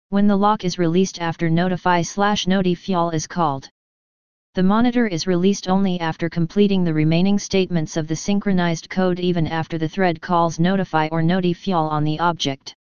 when the lock is released after notify/notifyAll is called. The monitor is released only after completing the remaining statements of the synchronized code, even after the thread calls notify or notifyAll on the object.